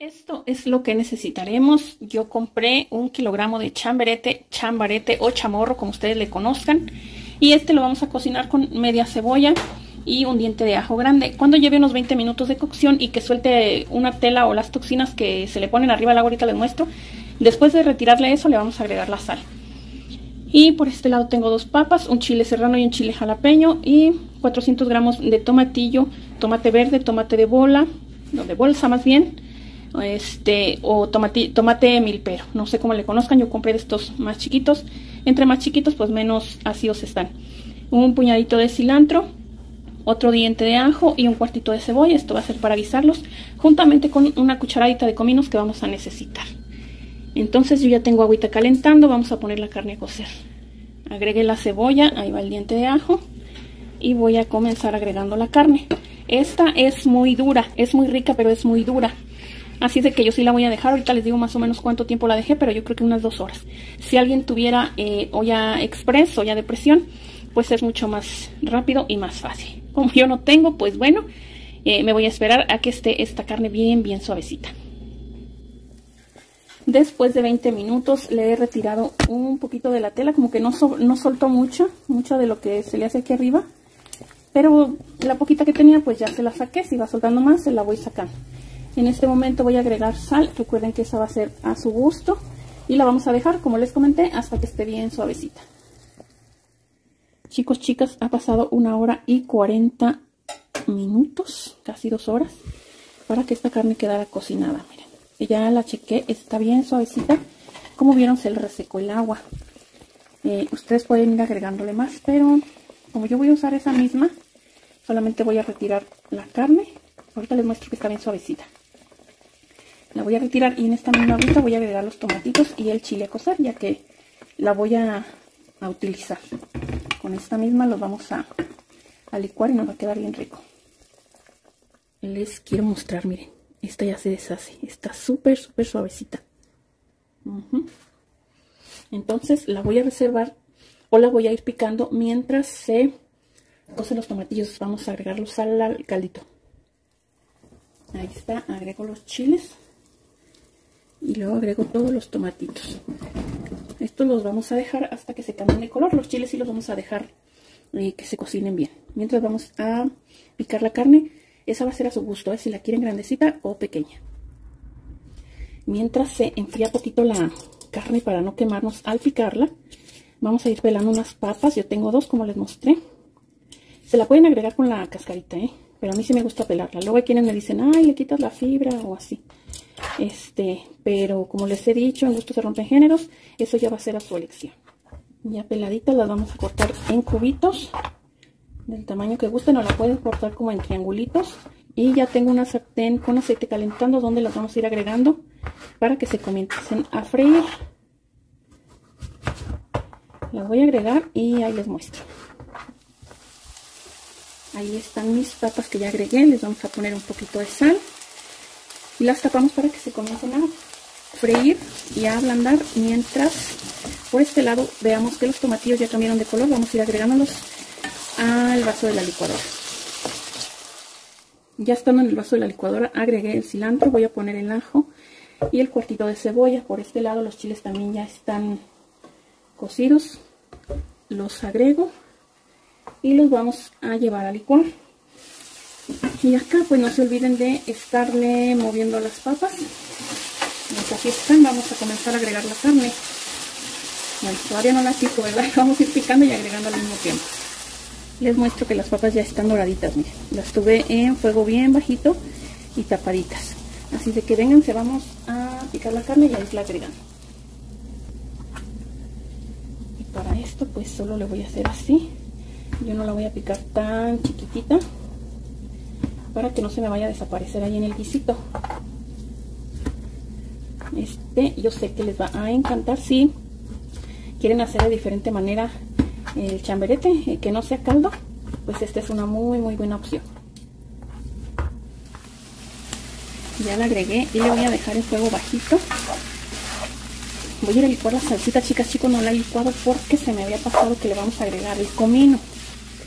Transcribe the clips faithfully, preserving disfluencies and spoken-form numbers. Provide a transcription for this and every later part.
Esto es lo que necesitaremos. Yo compré un kilogramo de chamberete, chambarete o chamorro, como ustedes le conozcan. Y este lo vamos a cocinar con media cebolla y un diente de ajo grande. Cuando lleve unos veinte minutos de cocción y que suelte una tela o las toxinas que se le ponen arriba al agua, ahorita les muestro. Después de retirarle eso, le vamos a agregar la sal. Y por este lado tengo dos papas, un chile serrano y un chile jalapeño. Y cuatrocientos gramos de tomatillo, tomate verde, tomate de bola, no, de bolsa más bien. Este, o tomate, tomate milpero, no sé cómo le conozcan, yo compré de estos más chiquitos. Entre más chiquitos pues menos ácidos están. Un puñadito de cilantro, otro diente de ajo y un cuartito de cebolla. Esto va a ser para guisarlos, juntamente con una cucharadita de cominos que vamos a necesitar. Entonces yo ya tengo agüita calentando, vamos a poner la carne a cocer. Agregué la cebolla, ahí va el diente de ajo y voy a comenzar agregando la carne. Esta es muy dura, es muy rica pero es muy dura. Así es de que yo sí la voy a dejar. Ahorita les digo más o menos cuánto tiempo la dejé, pero yo creo que unas dos horas. Si alguien tuviera eh, olla express, olla de presión, pues es mucho más rápido y más fácil. Como yo no tengo, pues bueno, eh, me voy a esperar a que esté esta carne bien, bien suavecita. Después de veinte minutos le he retirado un poquito de la tela, como que no, so, no soltó mucho, mucho de lo que se le hace aquí arriba. Pero la poquita que tenía, pues ya se la saqué. Si va soltando más, se la voy sacando. En este momento voy a agregar sal, recuerden que esa va a ser a su gusto. Y la vamos a dejar, como les comenté, hasta que esté bien suavecita. Chicos, chicas, ha pasado una hora y cuarenta minutos, casi dos horas, para que esta carne quedara cocinada. Miren, ya la chequé, está bien suavecita. Como vieron, se le resecó el agua. Eh, ustedes pueden ir agregándole más, pero como yo voy a usar esa misma, solamente voy a retirar la carne. Ahorita les muestro que está bien suavecita. La voy a retirar y en esta misma agüita voy a agregar los tomatitos y el chile a cocer, ya que la voy a, a utilizar. Con esta misma los vamos a, a licuar y nos va a quedar bien rico. Les quiero mostrar, miren, esta ya se deshace. Está súper, súper suavecita. Uh-huh. Entonces la voy a reservar o la voy a ir picando mientras se cocen los tomatillos. Vamos a agregarlos al caldito. Ahí está, agrego los chiles y luego agrego todos los tomatitos. Estos los vamos a dejar hasta que se cambien de color. Los chiles sí los vamos a dejar eh, que se cocinen bien. Mientras vamos a picar la carne, esa va a ser a su gusto, ¿eh? Si la quieren grandecita o pequeña. Mientras se enfría poquito la carne para no quemarnos al picarla, vamos a ir pelando unas papas. Yo tengo dos, como les mostré. Se la pueden agregar con la cascarita, ¿eh? Pero a mí sí me gusta pelarla. Luego hay quienes me dicen, ay, le quitas la fibra o así. Este, pero como les he dicho, en gusto se rompen géneros. Eso ya va a ser a su elección. Ya peladitas las vamos a cortar en cubitos. Del tamaño que gusten, o la pueden cortar como en triangulitos. Y ya tengo una sartén con aceite calentando donde las vamos a ir agregando para que se comiencen a freír. Las voy a agregar y ahí les muestro. Ahí están mis papas que ya agregué. Les vamos a poner un poquito de sal. Y las tapamos para que se comiencen a freír y a ablandar. Mientras por este lado veamos que los tomatillos ya cambiaron de color. Vamos a ir agregándolos al vaso de la licuadora. Ya estando en el vaso de la licuadora agregué el cilantro. Voy a poner el ajo y el cuartito de cebolla. Por este lado los chiles también ya están cocidos. Los agrego y los vamos a llevar a licuar. Y acá pues no se olviden de estarle moviendo las papas. Mientras aquí están, vamos a comenzar a agregar la carne. Bueno, todavía no la pico, ¿verdad? Vamos a ir picando y agregando al mismo tiempo. Les muestro que las papas ya están doraditas, miren. Las tuve en fuego bien bajito y tapaditas. Así de que vénganse, vamos a picar la carne y a irla agregando. Y para esto pues solo le voy a hacer así. Yo no la voy a picar tan chiquitita para que no se me vaya a desaparecer ahí en el guisito. Este, yo sé que les va a encantar si quieren hacer de diferente manera el chamberete, eh, que no sea caldo, pues esta es una muy muy buena opción. Ya la agregué y le voy a dejar el fuego bajito. Voy a ir a licuar la salsita, chicas, chicos, no la he licuado porque se me había pasado que le vamos a agregar el comino.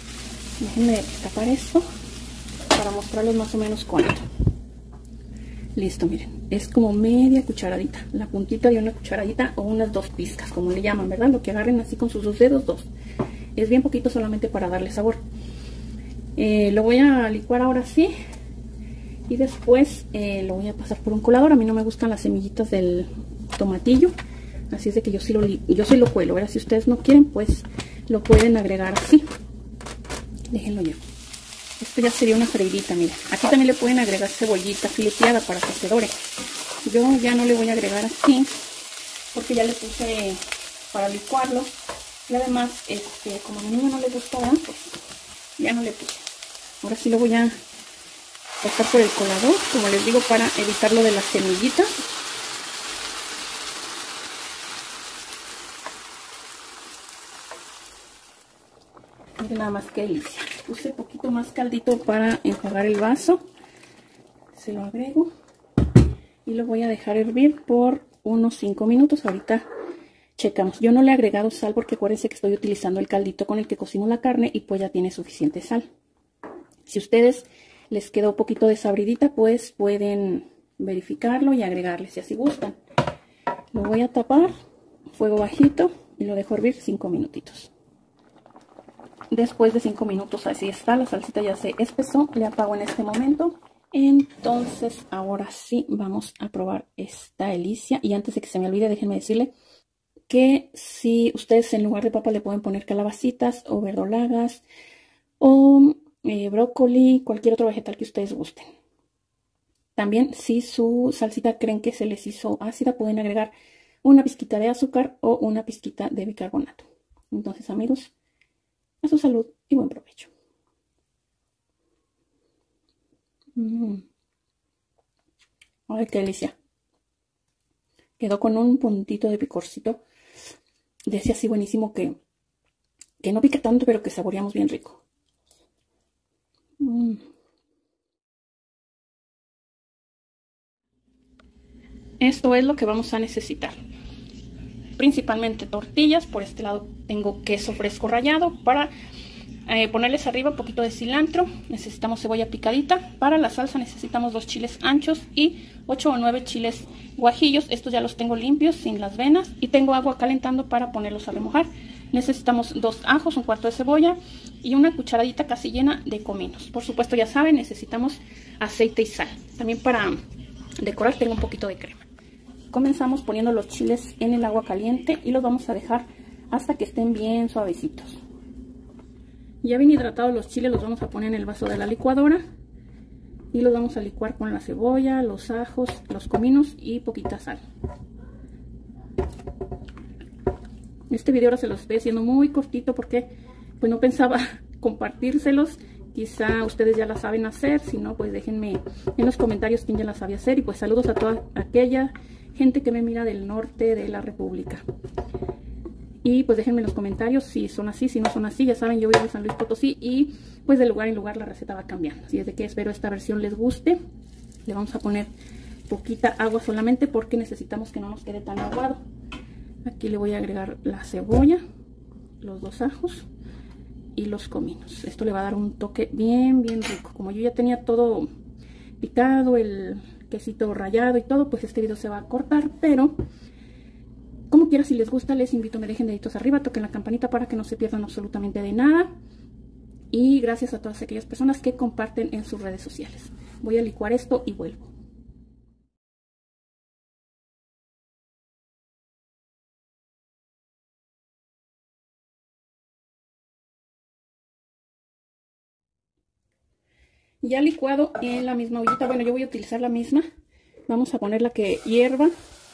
Déjenme tapar esto para mostrarles más o menos cuánto. Listo, miren, es como media cucharadita, la puntita de una cucharadita o unas dos pizcas, como le llaman, ¿verdad? Lo que agarren así con sus dos dedos, dos. Es bien poquito solamente para darle sabor. Eh, lo voy a licuar ahora sí. Y después eh, lo voy a pasar por un colador. A mí no me gustan las semillitas del tomatillo. Así es de que yo sí lo, yo sí lo cuelo. ¿Verdad? Si ustedes no quieren, pues lo pueden agregar así. Déjenlo ya. Esto ya sería una freidita, miren. Aquí también le pueden agregar cebollita fileteada para que se dore. Yo ya no le voy a agregar así, porque ya le puse para licuarlo. Y además, este, como a mi niño no le gustó, pues ya no le puse. Ahora sí lo voy a pasar por el colador, como les digo, para evitar lo de las semillitas. Miren nada más que delicia. Puse un poquito más caldito para enjuagar el vaso. Se lo agrego y lo voy a dejar hervir por unos cinco minutos. Ahorita checamos. Yo no le he agregado sal porque acuérdense que estoy utilizando el caldito con el que cocino la carne y pues ya tiene suficiente sal. Si ustedes les quedó un poquito desabridita, pues pueden verificarlo y agregarle si así gustan. Lo voy a tapar, fuego bajito, y lo dejo hervir cinco minutitos. Después de cinco minutos así está, la salsita ya se espesó, le apago en este momento. Entonces ahora sí vamos a probar esta delicia. Y antes de que se me olvide, déjenme decirle que si ustedes en lugar de papa le pueden poner calabacitas o verdolagas o Eh, brócoli, cualquier otro vegetal que ustedes gusten. También si su salsita creen que se les hizo ácida, pueden agregar una pizquita de azúcar o una pizquita de bicarbonato. Entonces, amigos, a su salud y buen provecho. Mm. Ay, qué delicia. Quedó con un puntito de picorcito. De ese así buenísimo que, que no pica tanto, pero que saboreamos bien rico. Mm. Esto es lo que vamos a necesitar. Principalmente tortillas. Por este lado tengo queso fresco rallado. Para eh, ponerles arriba un poquito de cilantro. Necesitamos cebolla picadita. Para la salsa necesitamos dos chiles anchos y ocho o nueve chiles guajillos. Estos ya los tengo limpios, sin las venas. Y tengo agua calentando para ponerlos a remojar. Necesitamos dos ajos, un cuarto de cebolla y una cucharadita casi llena de cominos. Por supuesto, ya saben, necesitamos aceite y sal. También para decorar tengo un poquito de crema. Comenzamos poniendo los chiles en el agua caliente y los vamos a dejar hasta que estén bien suavecitos. Ya bien hidratados los chiles, los vamos a poner en el vaso de la licuadora y los vamos a licuar con la cebolla, los ajos, los cominos y poquita sal. Este video ahora se los estoy haciendo muy cortito porque pues no pensaba compartírselos. Quizá ustedes ya la saben hacer, si no pues déjenme en los comentarios quién ya la sabe hacer. Y pues saludos a toda aquella gente que me mira del norte de la república. Y pues déjenme en los comentarios si son así, si no son así. Ya saben, yo vivo en San Luis Potosí y pues de lugar en lugar la receta va cambiando. Así es de que espero esta versión les guste. Le vamos a poner poquita agua solamente porque necesitamos que no nos quede tan aguado. Aquí le voy a agregar la cebolla, los dos ajos y los cominos. Esto le va a dar un toque bien, bien rico. Como yo ya tenía todo picado, el quesito rallado y todo, pues este video se va a cortar. Pero, como quiera, si les gusta, les invito a me dejen deditos arriba, toquen la campanita para que no se pierdan absolutamente de nada. Y gracias a todas aquellas personas que comparten en sus redes sociales. Voy a licuar esto y vuelvo. Ya licuado en la misma ollita, bueno, yo voy a utilizar la misma. Vamos a poner la que hierva.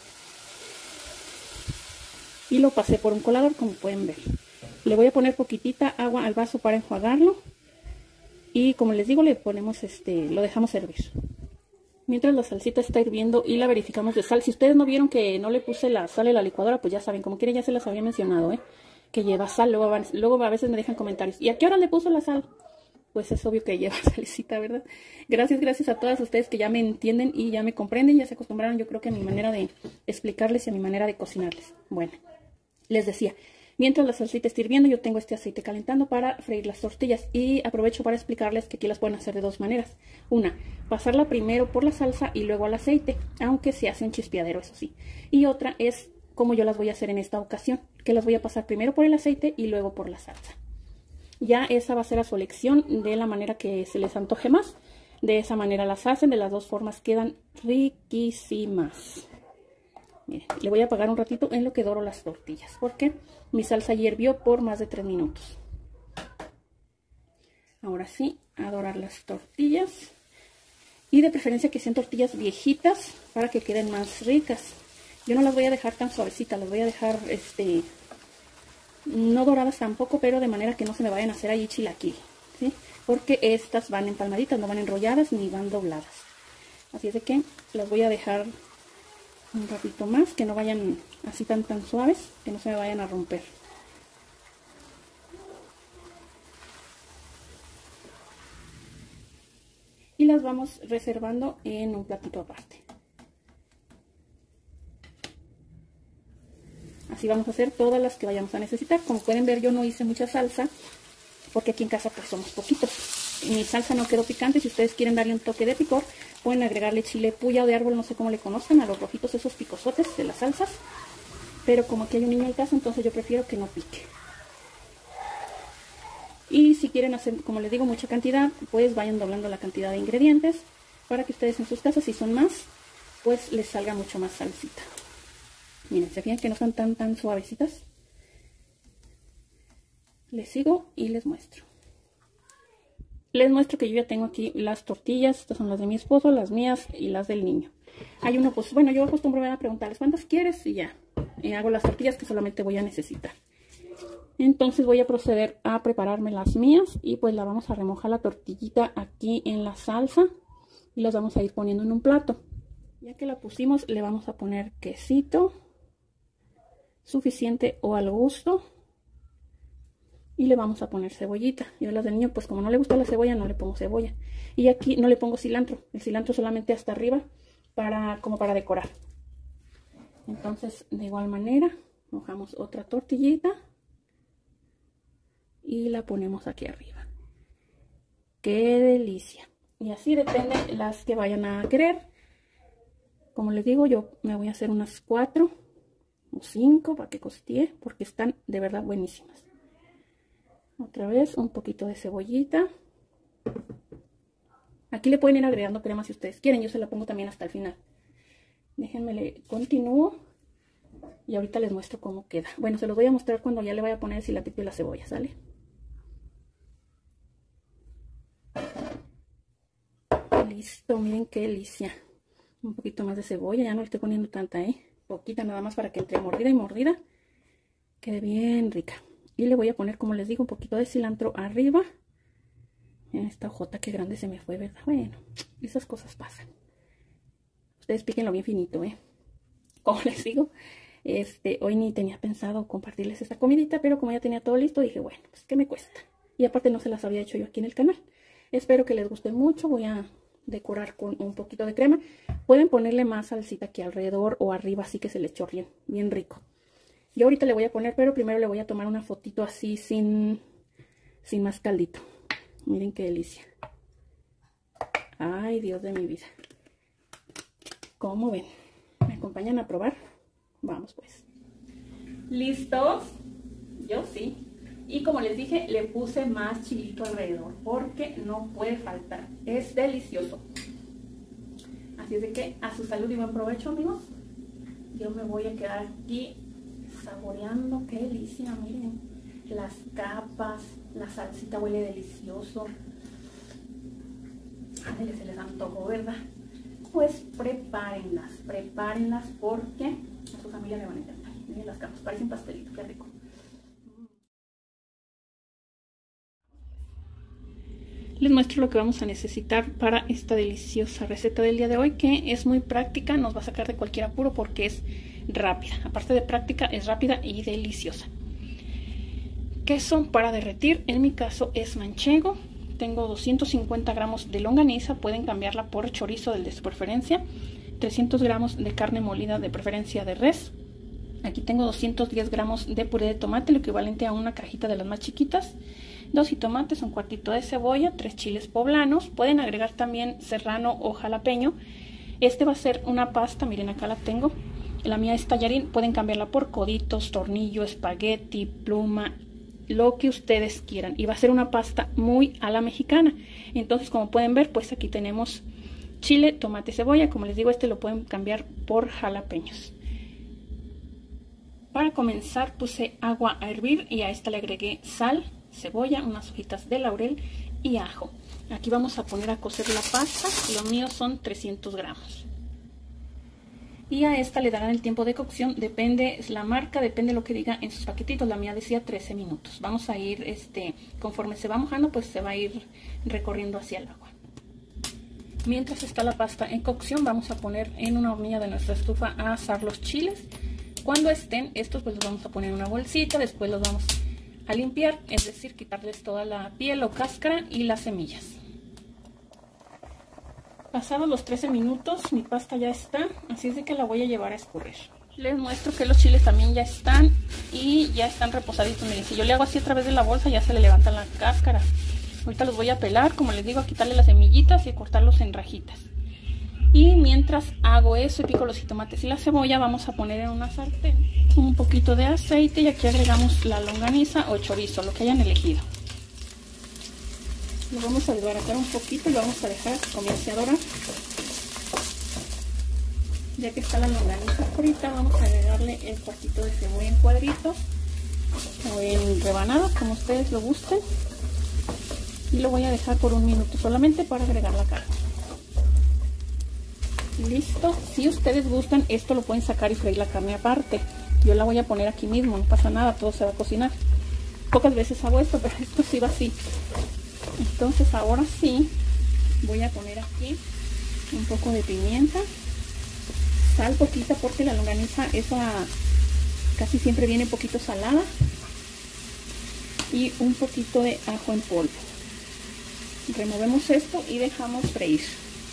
Y lo pasé por un colador, como pueden ver. Le voy a poner poquitita agua al vaso para enjuagarlo. Y como les digo, le ponemos este, lo dejamos hervir. Mientras la salsita está hirviendo y la verificamos de sal. Si ustedes no vieron que no le puse la sal en la licuadora, pues ya saben, como quiera ya se las había mencionado, ¿eh? Que lleva sal, luego, luego a veces me dejan comentarios. ¿Y a qué hora le puso la sal? Pues es obvio que lleva salecita, ¿verdad? Gracias, gracias a todas ustedes que ya me entienden y ya me comprenden, ya se acostumbraron, yo creo que a mi manera de explicarles y a mi manera de cocinarles. Bueno, les decía, Mientras la salsita está hirviendo, yo tengo este aceite calentando para freír las tortillas. Y aprovecho para explicarles que aquí las pueden hacer de dos maneras. Una, pasarla primero por la salsa y luego al aceite, aunque se hace un chispeadero, eso sí. Y otra es como yo las voy a hacer en esta ocasión, que las voy a pasar primero por el aceite y luego por la salsa. Ya esa va a ser a su elección, de la manera que se les antoje más. De esa manera las hacen, de las dos formas quedan riquísimas. Miren, le voy a apagar un ratito en lo que doro las tortillas, porque mi salsa ya hirvió por más de tres minutos. Ahora sí, a dorar las tortillas. Y de preferencia que sean tortillas viejitas para que queden más ricas. Yo no las voy a dejar tan suavecitas, las voy a dejar este no doradas tampoco, pero de manera que no se me vayan a hacer ahí chilaquil, ¿sí? Porque estas van empalmaditas, no van enrolladas ni van dobladas. Así es de que las voy a dejar un ratito más, que no vayan así tan tan suaves, que no se me vayan a romper. Y las vamos reservando en un platito aparte. Así vamos a hacer todas las que vayamos a necesitar. Como pueden ver, yo no hice mucha salsa, porque aquí en casa pues somos poquitos. Mi salsa no quedó picante. Si ustedes quieren darle un toque de picor, pueden agregarle chile puya o de árbol, no sé cómo le conozcan, a los rojitos esos picosotes de las salsas. Pero como aquí hay un niño en casa, entonces yo prefiero que no pique. Y si quieren hacer, como les digo, mucha cantidad, pues vayan doblando la cantidad de ingredientes para que ustedes en sus casas, si son más, pues les salga mucho más salsita. Miren, se fijan que no son tan tan suavecitas. Les sigo y les muestro. Les muestro que yo ya tengo aquí las tortillas. Estas son las de mi esposo, las mías y las del niño. Hay uno, pues bueno, yo acostumbro a preguntarles cuántas quieres y ya. Y hago las tortillas que solamente voy a necesitar. Entonces voy a proceder a prepararme las mías. Y pues la vamos a remojar la tortillita aquí en la salsa. Y las vamos a ir poniendo en un plato. Ya que la pusimos, le vamos a poner quesito. Suficiente o al gusto. Y le vamos a poner cebollita. Y a las del niño, pues como no le gusta la cebolla, no le pongo cebolla. Y aquí no le pongo cilantro. El cilantro solamente hasta arriba, para como para decorar. Entonces, de igual manera, mojamos otra tortillita. Y la ponemos aquí arriba. ¡Qué delicia! Y así depende las que vayan a querer. Como les digo, yo me voy a hacer unas cuatro o cinco para que costee, porque están de verdad buenísimas. Otra vez un poquito de cebollita. Aquí le pueden ir agregando crema si ustedes quieren. Yo se la pongo también hasta el final. Déjenme le continúo. Y ahorita les muestro cómo queda. Bueno, se los voy a mostrar cuando ya le vaya a poner el cilatito y la cebolla, ¿sale? Listo, miren qué delicia. Un poquito más de cebolla, ya no le estoy poniendo tanta, ¿eh? Poquita nada más para que entre mordida y mordida quede bien rica. Y le voy a poner, como les digo, un poquito de cilantro arriba. Miren esta hojota, qué grande se me fue, ¿verdad? Bueno, esas cosas pasan. Ustedes píquenlo bien finito, ¿eh? Como les digo, este, hoy ni tenía pensado compartirles esta comidita, pero como ya tenía todo listo, dije, bueno, pues ¿qué me cuesta? Y aparte no se las había hecho yo aquí en el canal. Espero que les guste mucho. Voy a decorar con un poquito de crema. Pueden ponerle más salsita aquí alrededor o arriba, así que se les chorreen, bien rico. Yo ahorita le voy a poner, pero primero le voy a tomar una fotito así sin, sin más caldito. Miren qué delicia. Ay, Dios de mi vida. ¿Cómo ven? ¿Me acompañan a probar? Vamos pues. ¿Listos? Yo sí. Y como les dije, le puse más chilito alrededor, porque no puede faltar. Es delicioso. Así es de que a su salud y buen provecho, amigos. Yo me voy a quedar aquí saboreando. Qué delicia, miren. Las capas, la salsita huele delicioso. Ay, se les antojó, ¿verdad? Pues prepárenlas, prepárenlas porque a su familia le van a encantar. Miren las capas, parecen pastelitos, qué rico. Les muestro lo que vamos a necesitar para esta deliciosa receta del día de hoy, que es muy práctica, nos va a sacar de cualquier apuro porque es rápida. Aparte de práctica, es rápida y deliciosa. Queso para derretir, en mi caso es manchego. Tengo doscientos cincuenta gramos de longaniza, pueden cambiarla por chorizo del de su preferencia. trescientos gramos de carne molida, de preferencia de res. Aquí tengo doscientos diez gramos de puré de tomate, lo equivalente a una cajita de las más chiquitas. Dos jitomates, un cuartito de cebolla, tres chiles poblanos. Pueden agregar también serrano o jalapeño. Este va a ser una pasta, miren acá la tengo. La mía es tallarín, pueden cambiarla por coditos, tornillo, espagueti, pluma, lo que ustedes quieran. Y va a ser una pasta muy a la mexicana. Entonces, como pueden ver, pues aquí tenemos chile, tomate, cebolla. Como les digo, este lo pueden cambiar por jalapeños. Para comenzar puse agua a hervir y a esta le agregué sal, cebolla, unas hojitas de laurel y ajo. Aquí vamos a poner a cocer la pasta. Lo mío son trescientos gramos. Y a esta le darán el tiempo de cocción, depende la marca, depende lo que diga en sus paquetitos. La mía decía trece minutos. Vamos a ir, este, conforme se va mojando, pues se va a ir recorriendo hacia el agua. Mientras está la pasta en cocción, vamos a poner en una hornilla de nuestra estufa a asar los chiles. Cuando estén estos, pues los vamos a poner en una bolsita, después los vamos a limpiar, es decir, quitarles toda la piel o cáscara y las semillas. Pasados los trece minutos, mi pasta ya está, así es de que la voy a llevar a escurrir. Les muestro que los chiles también ya están y ya están reposaditos. Miren, si yo le hago así a través de la bolsa, ya se le levanta la cáscara. Ahorita los voy a pelar, como les digo, a quitarle las semillitas y a cortarlos en rajitas. Y mientras hago eso y pico los jitomates y la cebolla, vamos a poner en una sartén un poquito de aceite y aquí agregamos la longaniza o chorizo, lo que hayan elegido. Lo vamos a desbaratar un poquito y lo vamos a dejar que comience a dorar. Ya que está la longaniza frita, vamos a agregarle el cuartito de cebolla en cuadritos o en rebanadas, como ustedes lo gusten. Y lo voy a dejar por un minuto solamente para agregar la carne. Listo. Si ustedes gustan, esto lo pueden sacar y freír la carne aparte. Yo la voy a poner aquí mismo, no pasa nada, todo se va a cocinar. Pocas veces hago esto, pero esto sí va así. Entonces ahora sí voy a poner aquí un poco de pimienta, sal poquita porque la longaniza esa casi siempre viene un poquito salada, y un poquito de ajo en polvo. Removemos esto y dejamos freír.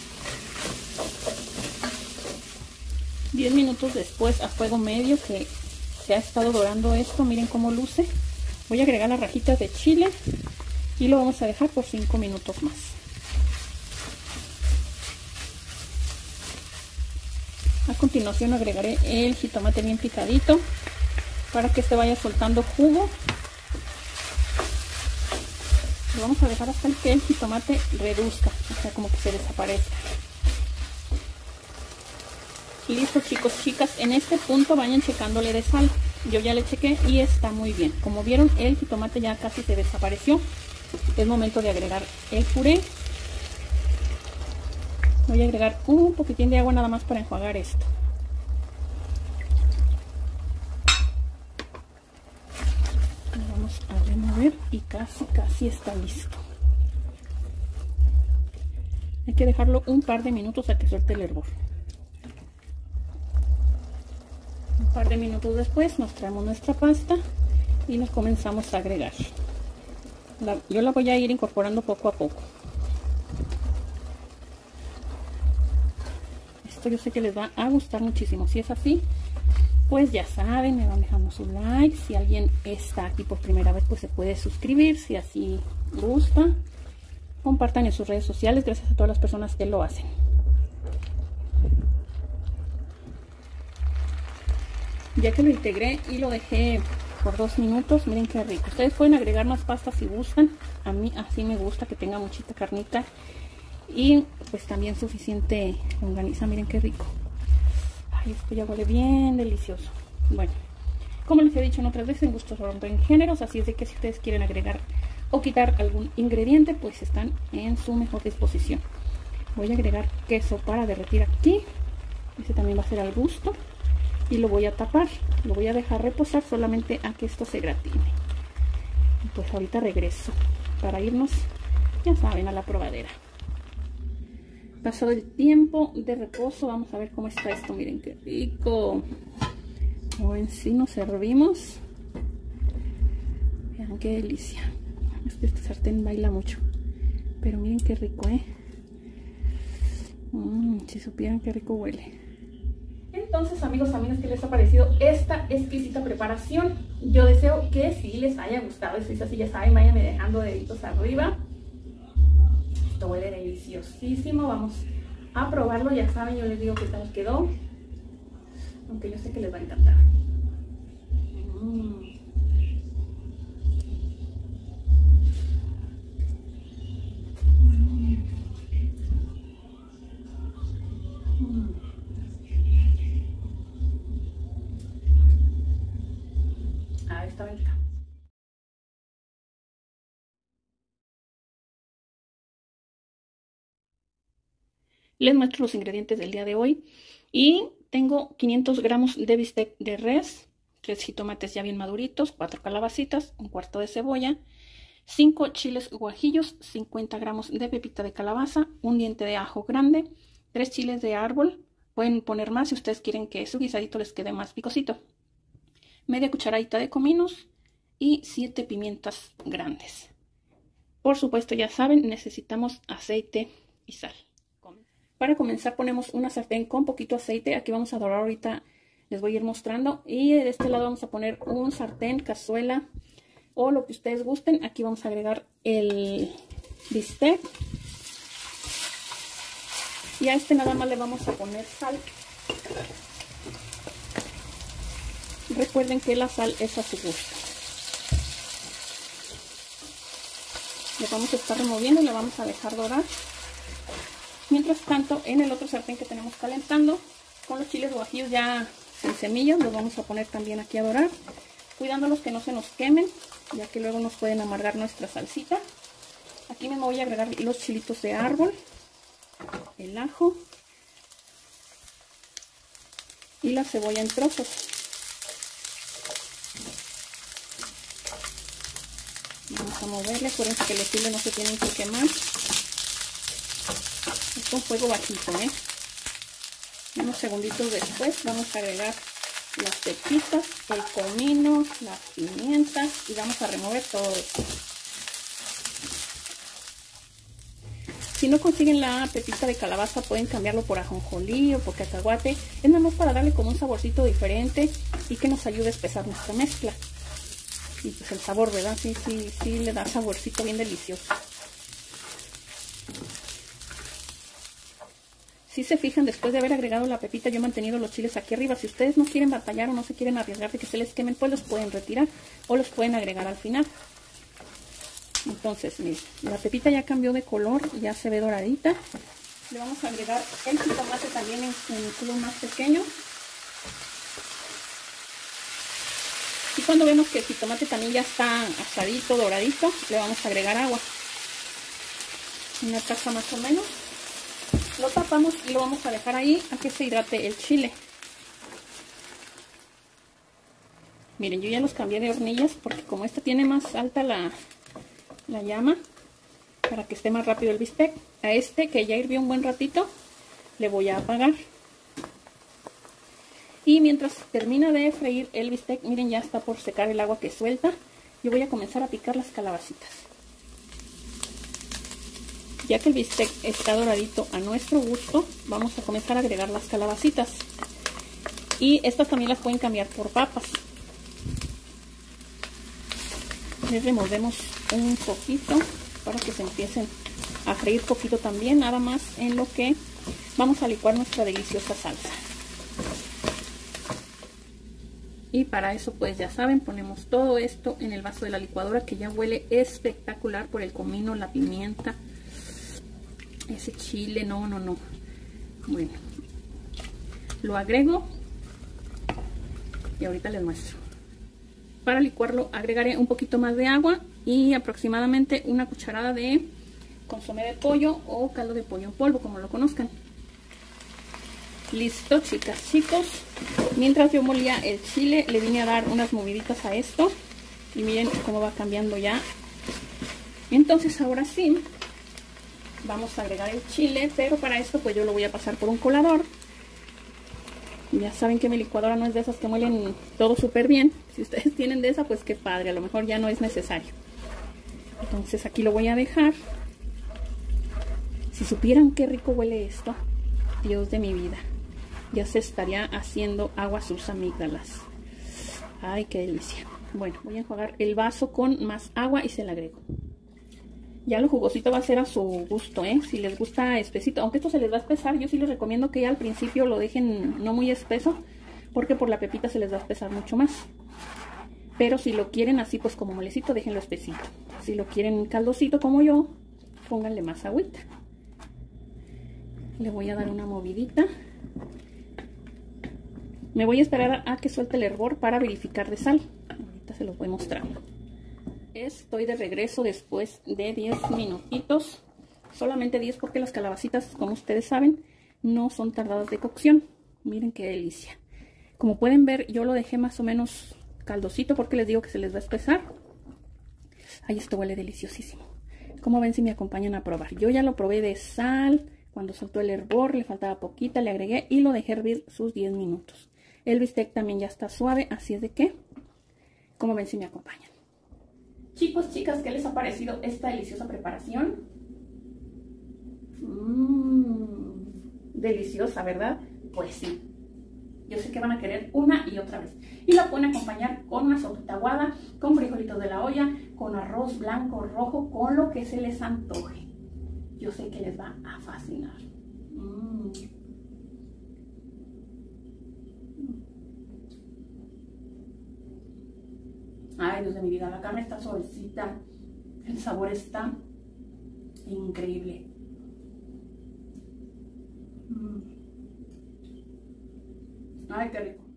diez minutos después, a fuego medio, que se ha estado dorando esto, miren cómo luce. Voy a agregar las rajitas de chile y lo vamos a dejar por cinco minutos más. A continuación agregaré el jitomate bien picadito para que se vaya soltando jugo. Lo vamos a dejar hasta que el jitomate reduzca, o sea, como que se desaparezca. Listo, chicos, chicas, en este punto vayan checándole de sal. Yo ya le chequé y está muy bien. Como vieron, el jitomate ya casi se desapareció. Es momento de agregar el puré. Voy a agregar un poquitín de agua nada más para enjuagar esto. Lo vamos a remover y casi, casi está listo. Hay que dejarlo un par de minutos a que suelte el hervor. Un par de minutos después nos traemos nuestra pasta y nos comenzamos a agregar. La, yo la voy a ir incorporando poco a poco. Esto yo sé que les va a gustar muchísimo. Si es así, pues ya saben, me van dejando su like. Si alguien está aquí por primera vez, pues se puede suscribir si así gusta. Compartan en sus redes sociales. Gracias a todas las personas que lo hacen. Ya que lo integré y lo dejé por dos minutos, miren qué rico. Ustedes pueden agregar más pasta si gustan. A mí así me gusta que tenga muchita carnita y pues también suficiente longaniza. Miren qué rico. Ay, esto ya huele bien delicioso. Bueno, como les he dicho en otras veces, en gustos rompen géneros, así es de que si ustedes quieren agregar o quitar algún ingrediente, pues están en su mejor disposición. Voy a agregar queso para derretir aquí. Ese también va a ser al gusto. Y lo voy a tapar, lo voy a dejar reposar solamente a que esto se gratine. Y pues ahorita regreso para irnos, ya saben, a la probadera. Pasado el tiempo de reposo, vamos a ver cómo está esto. Miren qué rico. Ahora en sí nos servimos. Vean qué delicia. Es que este sartén baila mucho, pero miren qué rico, ¿eh? Mm, si supieran qué rico huele. Entonces, Entonces, amigos, amigas, ¿qué les ha parecido esta exquisita preparación? Yo deseo que sí les haya gustado. Si es así, ya saben, váyanme dejando deditos arriba. Esto huele deliciosísimo. Vamos a probarlo. Ya saben, yo les digo qué tal quedó. Aunque yo sé que les va a encantar. Mm. Mm. Ah, está bonita. Les muestro los ingredientes del día de hoy. Y tengo quinientos gramos de bistec de res, tres jitomates ya bien maduritos, cuatro calabacitas, un cuarto de cebolla, cinco chiles guajillos, cincuenta gramos de pepita de calabaza, un diente de ajo grande, tres chiles de árbol. Pueden poner más si ustedes quieren que su guisadito les quede más picosito. Media cucharadita de cominos y siete pimientas grandes. Por supuesto, ya saben, necesitamos aceite y sal. Para comenzar ponemos una sartén con poquito aceite. Aquí vamos a dorar ahorita, les voy a ir mostrando. Y de este lado vamos a poner un sartén, cazuela o lo que ustedes gusten. Aquí vamos a agregar el bistec. Y a este nada más le vamos a poner sal. Recuerden que la sal es a su gusto. Le vamos a estar removiendo y le vamos a dejar dorar. Mientras tanto, en el otro sartén que tenemos calentando, con los chiles guajillos ya sin semillas, los vamos a poner también aquí a dorar, cuidándolos que no se nos quemen, ya que luego nos pueden amargar nuestra salsita. Aquí mismo voy a agregar los chilitos de árbol, el ajo y la cebolla en trozos. Vamos a moverle, acuérdense que los chiles no se tienen que quemar. Con fuego bajito, ¿eh? Unos segunditos después vamos a agregar las pepitas, el comino, las pimientas y vamos a remover todo esto. Si no consiguen la pepita de calabaza, pueden cambiarlo por ajonjolí o por cacahuate. Es nada más para darle como un saborcito diferente y que nos ayude a espesar nuestra mezcla. Y pues el sabor, ¿verdad? Sí, sí, sí le da saborcito bien delicioso. Si se fijan, después de haber agregado la pepita, yo he mantenido los chiles aquí arriba. Si ustedes no quieren batallar o no se quieren arriesgar de que se les quemen, pues los pueden retirar o los pueden agregar al final. Entonces, miren, la pepita ya cambió de color, ya se ve doradita. Le vamos a agregar el jitomate también en un cubo más pequeño. Y cuando vemos que el jitomate también ya está asadito, doradito, le vamos a agregar agua. Una taza más o menos. Lo tapamos y lo vamos a dejar ahí a que se hidrate el chile. Miren, yo ya los cambié de hornillas porque como esta tiene más alta la, la llama, para que esté más rápido el bistec. A este que ya hirvió un buen ratito, le voy a apagar. Y mientras termina de freír el bistec, miren, ya está por secar el agua que suelta. Yo voy a comenzar a picar las calabacitas. Ya que el bistec está doradito a nuestro gusto, vamos a comenzar a agregar las calabacitas. Y estas también las pueden cambiar por papas. Les removemos un poquito para que se empiecen a freír poquito también, nada más en lo que vamos a licuar nuestra deliciosa salsa. Y para eso, pues ya saben, ponemos todo esto en el vaso de la licuadora que ya huele espectacular por el comino, la pimienta, ese chile, no, no, no. Bueno, lo agrego y ahorita les muestro. Para licuarlo agregaré un poquito más de agua y aproximadamente una cucharada de consomé de pollo o caldo de pollo en polvo, como lo conozcan. Listo, chicas, chicos. Mientras yo molía el chile, le vine a dar unas moviditas a esto y miren cómo va cambiando ya. Entonces ahora sí vamos a agregar el chile, pero para esto pues yo lo voy a pasar por un colador. Ya saben que mi licuadora no es de esas que muelen todo súper bien. Si ustedes tienen de esa, pues qué padre, a lo mejor ya no es necesario. Entonces aquí lo voy a dejar. Si supieran qué rico huele esto, Dios de mi vida. ya se estaría haciendo agua sus amígdalas. Ay, qué delicia. Bueno, voy a enjuagar el vaso con más agua y se la agrego. Ya lo jugosito va a ser a su gusto, ¿eh? Si les gusta espesito, aunque esto se les va a espesar, yo sí les recomiendo que ya al principio lo dejen no muy espeso, porque por la pepita se les va a espesar mucho más. Pero si lo quieren así, pues como molecito, déjenlo espesito. Si lo quieren caldosito como yo, pónganle más agüita. Le voy a dar una movidita. Me voy a esperar a que suelte el hervor para verificar de sal. Ahorita se los voy mostrando. Estoy de regreso después de diez minutitos. Solamente diez porque las calabacitas, como ustedes saben, no son tardadas de cocción. Miren qué delicia. Como pueden ver, yo lo dejé más o menos caldosito porque les digo que se les va a espesar. Ay, esto huele deliciosísimo. Como ven, si me acompañan a probar. Yo ya lo probé de sal. Cuando soltó el hervor, le faltaba poquita, le agregué y lo dejé hervir sus diez minutos. El bistec también ya está suave, así es de que, como ven, si me acompañan. Chicos, chicas, ¿qué les ha parecido esta deliciosa preparación? Mmm, deliciosa, ¿verdad? Pues sí. Yo sé que van a querer una y otra vez. Y la pueden acompañar con una sopita aguada, con frijolitos de la olla, con arroz blanco, rojo, con lo que se les antoje. Yo sé que les va a fascinar. Mm. Ay, Dios de mi vida, la carne está suavecita. El sabor está increíble. Mm. Ay, qué rico.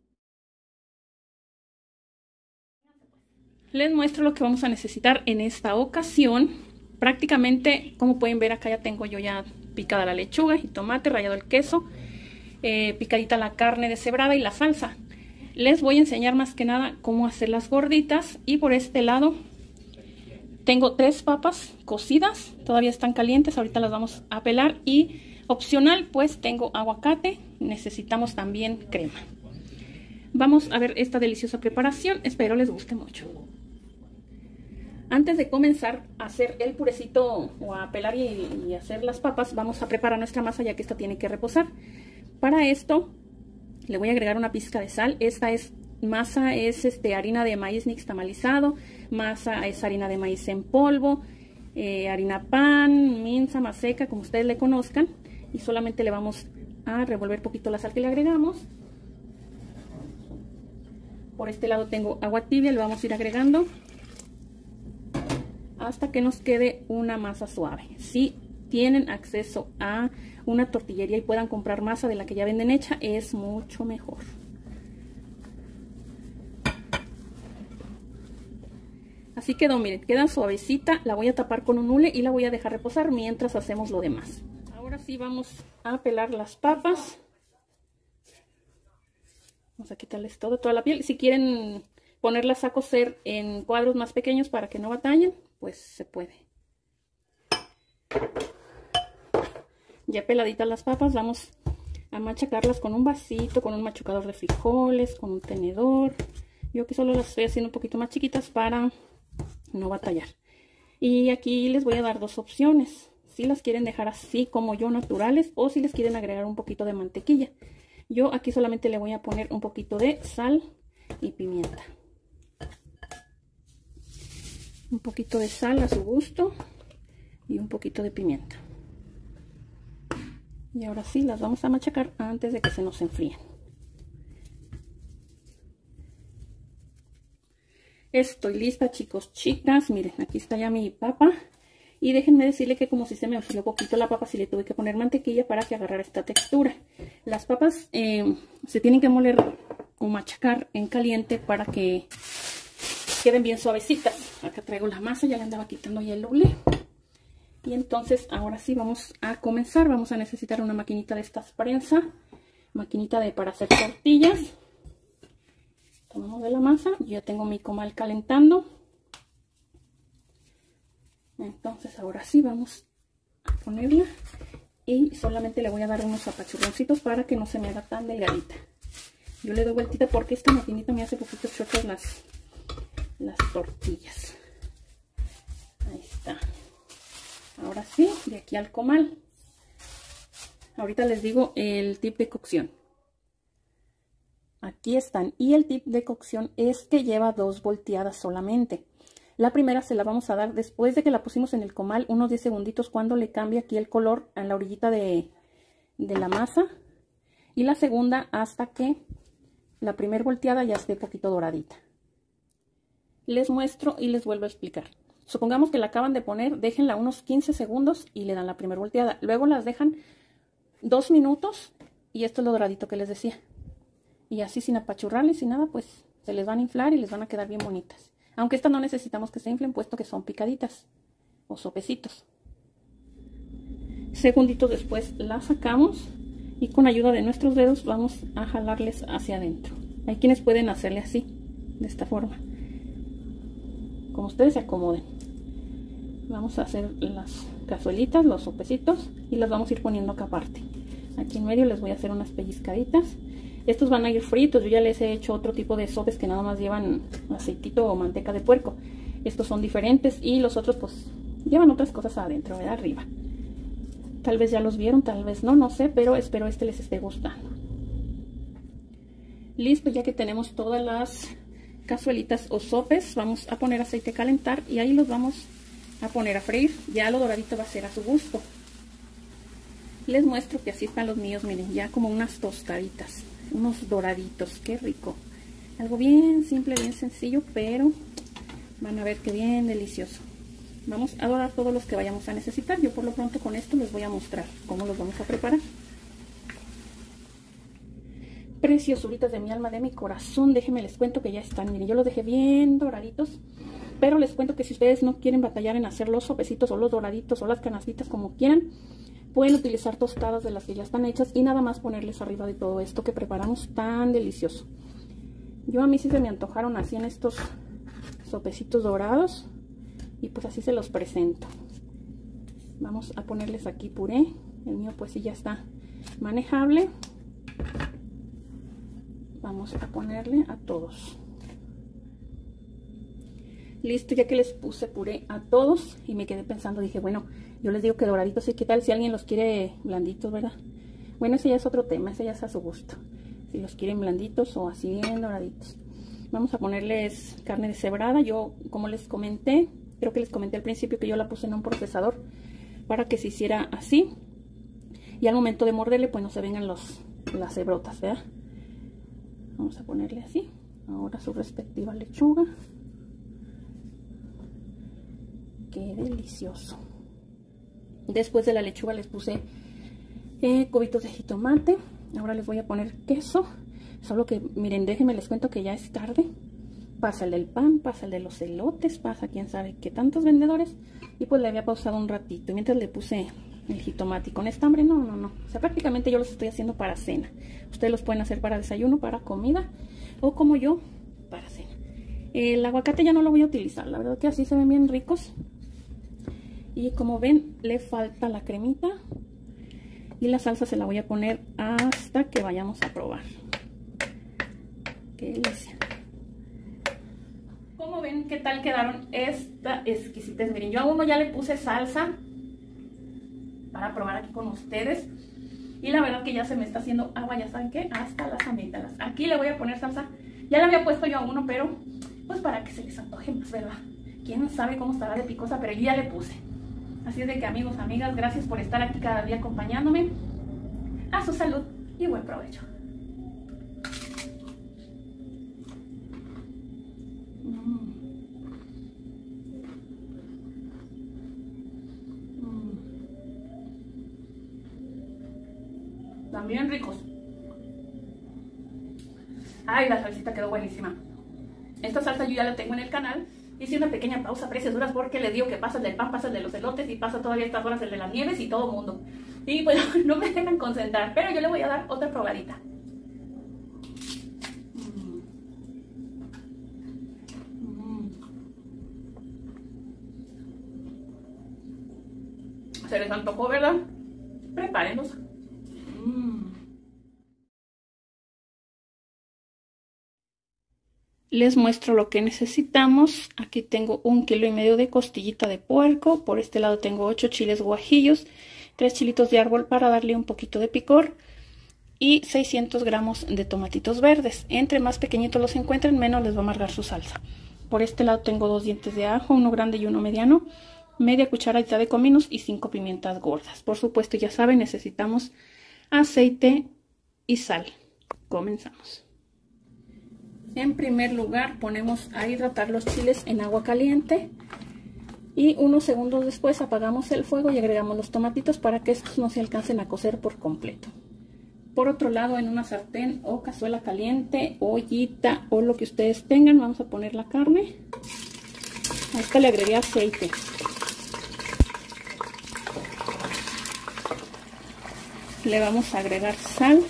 Les muestro lo que vamos a necesitar en esta ocasión. Prácticamente, como pueden ver, acá ya tengo yo ya picada la lechuga y tomate, rallado el queso, eh, picadita la carne deshebrada y la salsa. Les voy a enseñar más que nada cómo hacer las gorditas. Y por este lado tengo tres papas cocidas, todavía están calientes, ahorita las vamos a pelar. Y opcional, pues tengo aguacate, necesitamos también crema. Vamos a ver esta deliciosa preparación, espero les guste mucho. Antes de comenzar a hacer el purecito o a pelar y, y hacer las papas, vamos a preparar nuestra masa ya que esta tiene que reposar. Para esto le voy a agregar una pizca de sal. Esta es masa, es este, harina de maíz nixtamalizado, masa es harina de maíz en polvo, eh, harina pan, minza, maseca, como ustedes le conozcan. Y solamente le vamos a revolver poquito la sal que le agregamos. Por este lado tengo agua tibia, le vamos a ir agregando hasta que nos quede una masa suave. Si tienen acceso a una tortillería y puedan comprar masa de la que ya venden hecha, es mucho mejor. Así quedó, miren, queda suavecita. La voy a tapar con un hule y la voy a dejar reposar mientras hacemos lo demás. Ahora sí vamos a pelar las papas. Vamos a quitarles todo, toda la piel. Si quieren ponerlas a cocer en cuadros más pequeños para que no batallen, pues se puede. Ya peladitas las papas, vamos a machacarlas con un vasito, con un machucador de frijoles, con un tenedor. Yo que solo las estoy haciendo un poquito más chiquitas para no batallar. Y aquí les voy a dar dos opciones. Si las quieren dejar así como yo, naturales, o si les quieren agregar un poquito de mantequilla. Yo aquí solamente le voy a poner un poquito de sal y pimienta. Un poquito de sal a su gusto y un poquito de pimienta. Y ahora sí las vamos a machacar antes de que se nos enfríen. Estoy lista, chicos, chicas. Miren, aquí está ya mi papa. Y déjenme decirle que como si se me enfrió poquito la papa, sí le tuve que poner mantequilla para que agarrara esta textura. Las papas eh, se tienen que moler o machacar en caliente para que queden bien suavecitas. Acá traigo la masa, ya le andaba quitando ya el hule. Y entonces ahora sí vamos a comenzar. Vamos a necesitar una maquinita de estas prensa, maquinita de para hacer tortillas. Tomamos de la masa, yo ya tengo mi comal calentando. Entonces ahora sí vamos a ponerla y solamente le voy a dar unos apachurroncitos para que no se me haga tan delgadita. Yo le doy vueltita porque esta maquinita me hace poquito chotas las, las tortillas. Ahí está. Ahora sí, de aquí al comal. Ahorita les digo el tip de cocción. Aquí están. Y el tip de cocción es que lleva dos volteadas solamente. La primera se la vamos a dar después de que la pusimos en el comal, unos diez segunditos, cuando le cambia aquí el color en la orillita de, de la masa. Y la segunda hasta que la primera volteada ya esté poquito doradita. Les muestro y les vuelvo a explicar. Supongamos que la acaban de poner, déjenla unos quince segundos y le dan la primera volteada. Luego las dejan dos minutos y esto es lo doradito que les decía. Y así sin apachurrarles y nada, pues se les van a inflar y les van a quedar bien bonitas. Aunque estas no necesitamos que se inflen, puesto que son picaditas o sopecitos. Segunditos después las sacamos y con ayuda de nuestros dedos vamos a jalarles hacia adentro. Hay quienes pueden hacerle así, de esta forma, como ustedes se acomoden. Vamos a hacer las cazuelitas, los sopecitos, y las vamos a ir poniendo acá aparte. Aquí en medio les voy a hacer unas pellizcaditas. Estos van a ir fritos. Yo ya les he hecho otro tipo de sopes que nada más llevan aceitito o manteca de puerco. Estos son diferentes y los otros pues llevan otras cosas adentro, ¿verdad? Arriba. Tal vez ya los vieron, tal vez no, no sé, pero espero este les esté gustando. Listo, ya que tenemos todas las cazuelitas o sopes, vamos a poner aceite a calentar y ahí los vamos a poner a freír. Ya lo doradito va a ser a su gusto. Les muestro que así están los míos, miren, ya como unas tostaditas, unos doraditos, qué rico. Algo bien simple, bien sencillo, pero van a ver que bien delicioso. Vamos a dorar todos los que vayamos a necesitar. Yo por lo pronto con esto les voy a mostrar cómo los vamos a preparar. Preciosuritas de mi alma, de mi corazón, déjenme les cuento que ya están. Miren, yo los dejé bien doraditos, pero les cuento que si ustedes no quieren batallar en hacer los sopecitos o los doraditos o las canastitas como quieran, pueden utilizar tostadas de las que ya están hechas y nada más ponerles arriba de todo esto que preparamos tan delicioso. Yo a mí sí se me antojaron así en estos sopecitos dorados y pues así se los presento. Vamos a ponerles aquí puré. El mío pues sí ya está manejable. Vamos a ponerle a todos. Listo, ya que les puse puré a todos y me quedé pensando, dije, bueno, yo les digo que doraditos, ¿y qué tal si alguien los quiere blanditos, verdad? Bueno, ese ya es otro tema, ese ya es a su gusto. Si los quieren blanditos o así bien doraditos. Vamos a ponerles carne deshebrada. Yo, como les comenté, creo que les comenté al principio que yo la puse en un procesador para que se hiciera así. Y al momento de morderle, pues no se vengan los, las hebrotas, ¿verdad? Vamos a ponerle así. Ahora su respectiva lechuga. Qué delicioso. Después de la lechuga les puse eh, cubitos de jitomate. Ahora les voy a poner queso. Solo que, miren, déjenme les cuento que ya es tarde. Pasa el del pan, pasa el de los elotes, pasa quién sabe qué tantos vendedores. Y pues le había pausado un ratito. Y mientras le puse el jitomate. Y con esta hambre, no, no, no. O sea, prácticamente yo los estoy haciendo para cena. Ustedes los pueden hacer para desayuno, para comida. O como yo, para cena. El aguacate ya no lo voy a utilizar. La verdad que así se ven bien ricos. Y como ven, le falta la cremita. Y la salsa se la voy a poner hasta que vayamos a probar. Qué delicia. Como ven, ¿qué tal quedaron estas exquisitas? Miren, yo a uno ya le puse salsa para probar aquí con ustedes. Y la verdad que ya se me está haciendo agua, ya saben qué, hasta las amígdalas. Aquí le voy a poner salsa. Ya le había puesto yo a uno, pero pues para que se les antoje más, ¿verdad? Quién sabe cómo estará de picosa, pero yo ya le puse. Así es de que, amigos, amigas, gracias por estar aquí cada día acompañándome. A su salud y buen provecho. Mm. Mm. También ricos. Ay, la salsita quedó buenísima. Esta salsa yo ya la tengo en el canal. Hice una pequeña pausa, preciosuras, porque les digo que pasa el del pan, pasa el de los elotes y pasa todavía estas horas el de las nieves y todo el mundo. Y pues no me dejan concentrar, pero yo le voy a dar otra probadita. Mm. Mm. Se les antojó, ¿verdad? Prepárenlos. Mm. Les muestro lo que necesitamos. Aquí tengo un kilo y medio de costillita de puerco. Por este lado tengo ocho chiles guajillos, tres chilitos de árbol para darle un poquito de picor. y seiscientos gramos de tomatitos verdes. Entre más pequeñitos los encuentren, menos les va a amargar su salsa. Por este lado tengo dos dientes de ajo, uno grande y uno mediano, media cucharadita de cominos y cinco pimientas gordas. Por supuesto, ya saben, necesitamos aceite y sal. Comenzamos. En primer lugar, ponemos a hidratar los chiles en agua caliente y unos segundos después apagamos el fuego y agregamos los tomatitos para que estos no se alcancen a cocer por completo. Por otro lado, en una sartén o cazuela caliente, ollita o lo que ustedes tengan, vamos a poner la carne. A esta le agregué aceite. Le vamos a agregar sal.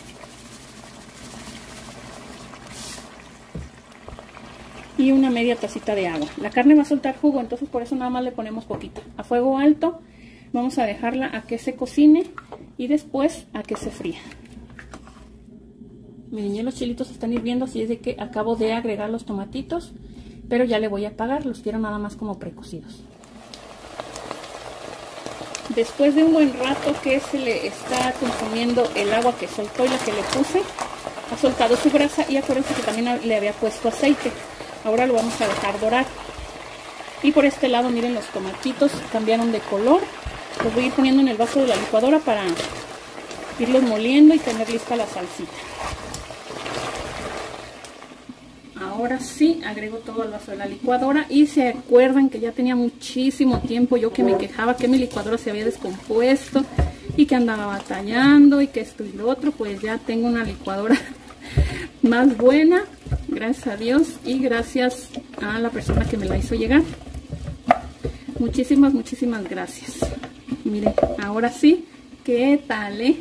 Y una media tacita de agua. La carne va a soltar jugo, entonces por eso nada más le ponemos poquito. A fuego alto vamos a dejarla a que se cocine y después a que se fría. Miren, ya los chilitos están hirviendo, así es de que acabo de agregar los tomatitos, pero ya le voy a apagar, los quiero nada más como precocidos. Después de un buen rato que se le está consumiendo el agua que soltó y la que le puse, ha soltado su grasa y acuérdense que también le había puesto aceite. Ahora lo vamos a dejar dorar. Y por este lado, miren, los tomatitos cambiaron de color. Los voy a ir poniendo en el vaso de la licuadora para irlos moliendo y tener lista la salsita. Ahora sí, agrego todo al vaso de la licuadora y se acuerdan que ya tenía muchísimo tiempo yo que me quejaba que mi licuadora se había descompuesto y que andaba batallando y que esto y lo otro. Pues ya tengo una licuadora más buena, gracias a Dios y gracias a la persona que me la hizo llegar. Muchísimas, muchísimas gracias. Miren, ahora sí, ¿qué tal, eh?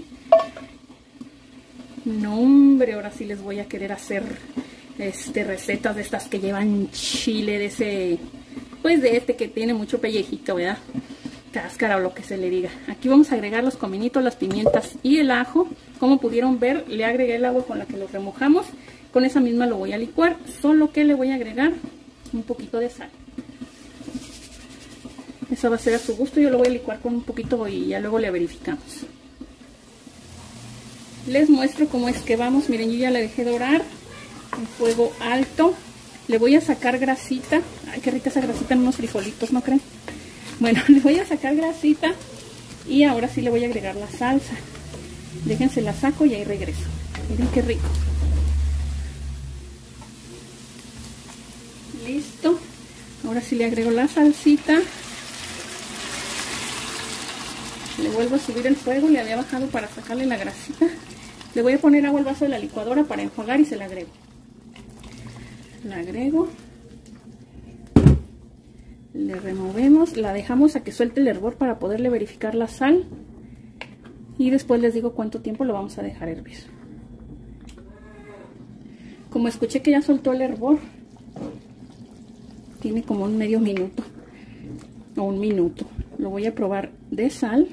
No, hombre, ahora sí les voy a querer hacer este recetas de estas que llevan chile, de ese, pues de este que tiene mucho pellejito, ¿verdad? Cáscara o lo que se le diga. Aquí vamos a agregar los cominitos, las pimientas y el ajo. Como pudieron ver, le agregué el agua con la que los remojamos. Con esa misma lo voy a licuar, solo que le voy a agregar un poquito de sal. Eso va a ser a su gusto, yo lo voy a licuar con un poquito y ya luego le verificamos. Les muestro cómo es que vamos. Miren, yo ya le dejé dorar en fuego alto. Le voy a sacar grasita. Ay, qué rica esa grasita en unos frijolitos, ¿no creen? Bueno, le voy a sacar grasita y ahora sí le voy a agregar la salsa. Déjense, la saco y ahí regreso. Miren qué rico. Listo. Ahora sí le agrego la salsita. Le vuelvo a subir el fuego, le había bajado para sacarle la grasita. Le voy a poner agua al vaso de la licuadora para enjuagar y se la agrego. La agrego. Le removemos, la dejamos a que suelte el hervor para poderle verificar la sal. Y después les digo cuánto tiempo lo vamos a dejar hervir. Como escuché que ya soltó el hervor, tiene como un medio minuto o un minuto. Lo voy a probar de sal.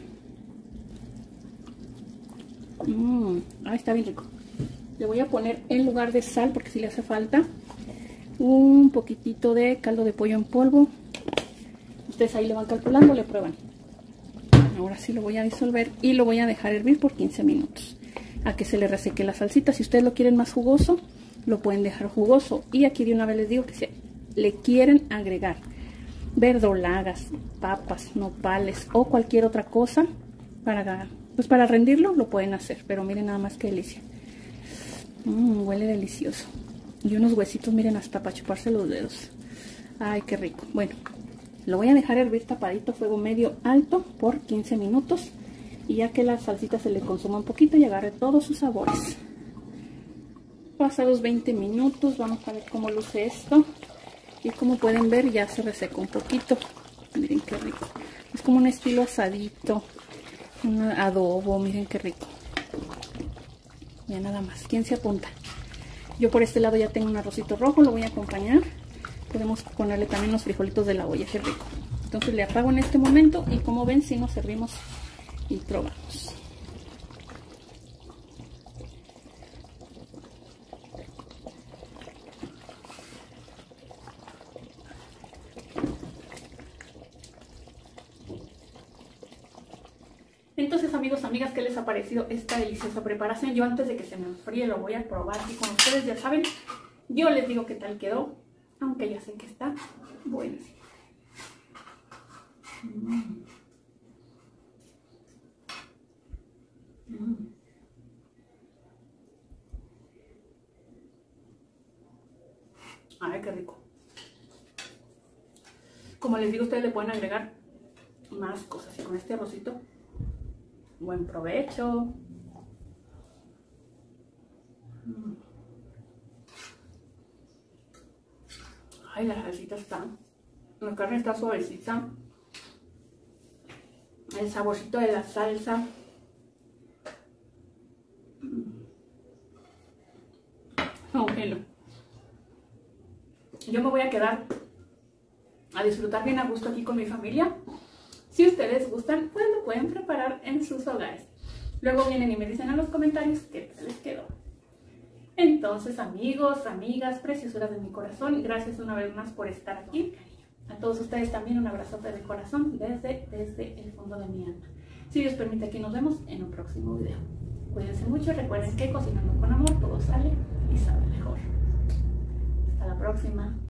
Mmm, ah, está bien rico. Le voy a poner en lugar de sal, porque si le hace falta, un poquitito de caldo de pollo en polvo. Ustedes ahí le van calculando, le prueban. Ahora sí lo voy a disolver y lo voy a dejar hervir por quince minutos. A que se le reseque la salsita. Si ustedes lo quieren más jugoso, lo pueden dejar jugoso. Y aquí de una vez les digo que si le quieren agregar verdolagas, papas, nopales o cualquier otra cosa para, pues para rendirlo, lo pueden hacer. Pero miren nada más que delicia. Mmm, huele delicioso. Y unos huesitos, miren, hasta para chuparse los dedos. Ay, qué rico. Bueno, lo voy a dejar hervir tapadito, fuego medio alto, por quince minutos. Y ya que la salsita se le consuma un poquito y agarre todos sus sabores. Pasados veinte minutos, vamos a ver cómo luce esto. Y como pueden ver, ya se resecó un poquito. Miren qué rico. Es como un estilo asadito, un adobo, miren qué rico. Ya nada más. ¿Quién se apunta? Yo por este lado ya tengo un arrocito rojo, lo voy a acompañar. Podemos ponerle también los frijolitos de la olla, qué rico. Entonces le apago en este momento y como ven, si nos servimos y probamos. Entonces, amigos, amigas, ¿qué les ha parecido esta deliciosa preparación? Yo antes de que se me enfríe lo voy a probar aquí con ustedes, ya saben. Yo les digo qué tal quedó, aunque ya sé que está buenísimo. Mm. Mm. Ay, qué rico. Como les digo, ustedes le pueden agregar más cosas. Y con este arrocito, buen provecho. Mm. Ay, la salsita está, la carne está suavecita. El saborcito de la salsa. Oh, bueno. Yo me voy a quedar a disfrutar bien a gusto aquí con mi familia. Si ustedes gustan, pues lo pueden preparar en sus hogares. Luego vienen y me dicen en los comentarios qué tal les quedó. Entonces, amigos, amigas, preciosuras de mi corazón, gracias una vez más por estar aquí. A todos ustedes también un abrazote de corazón desde, desde el fondo de mi alma. Si Dios permite, aquí nos vemos en un próximo video. Cuídense mucho y recuerden que cocinando con amor todo sale y sabe mejor. Hasta la próxima.